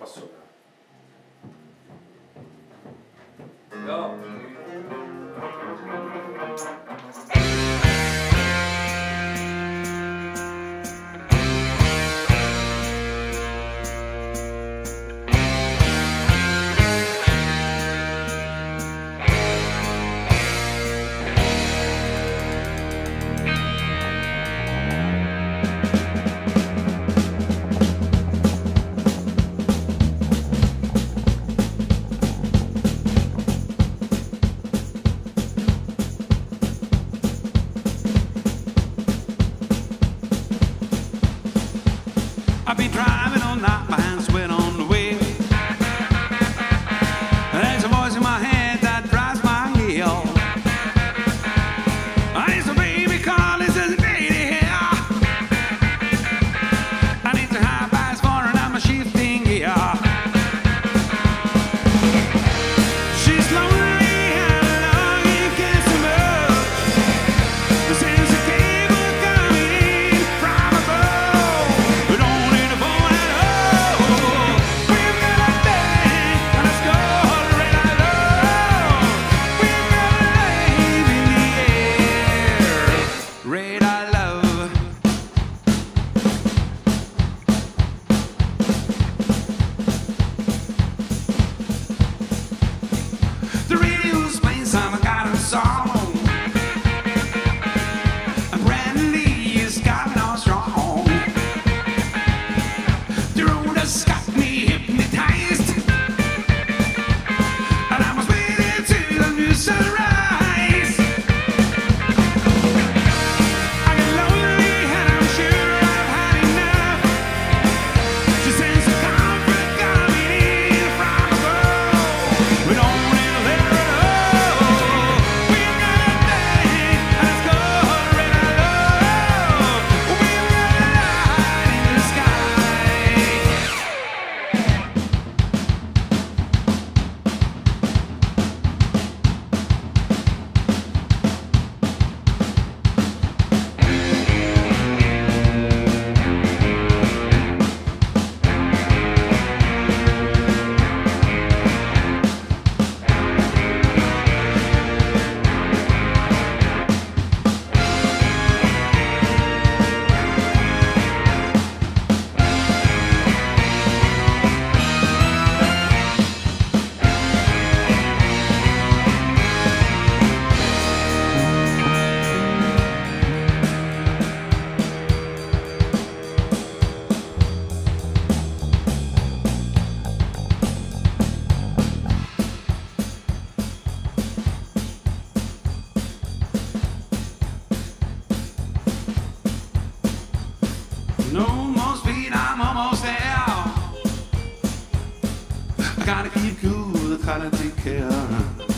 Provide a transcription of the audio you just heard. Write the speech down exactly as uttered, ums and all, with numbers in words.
qua sopra. No. I'll be driving all night, my hands sweat on the wheel. There's a voice in my head that drives my heel. It's a baby call, it's a lady here. I need to high pass for her, I'm a shifting gear. She's lonely and alone, you can't so much. The sense of cable coming in from above. We don't need a phone at all. We've got a bang and a score red I love. We've got a life in the air, red I love. The radio's playing some forgotten song, and Brandy is got me all strong. The road has got me hypnotized, and I was waiting till the new sunrise. I get lonely and I'm sure I've had enough. She sends a comfort coming in from above. We don't need a letter at all. We've got a thing and it's called red I love. We've got a light in the sky. No more speed, I'm almost there. I gotta keep cool, I gotta take care.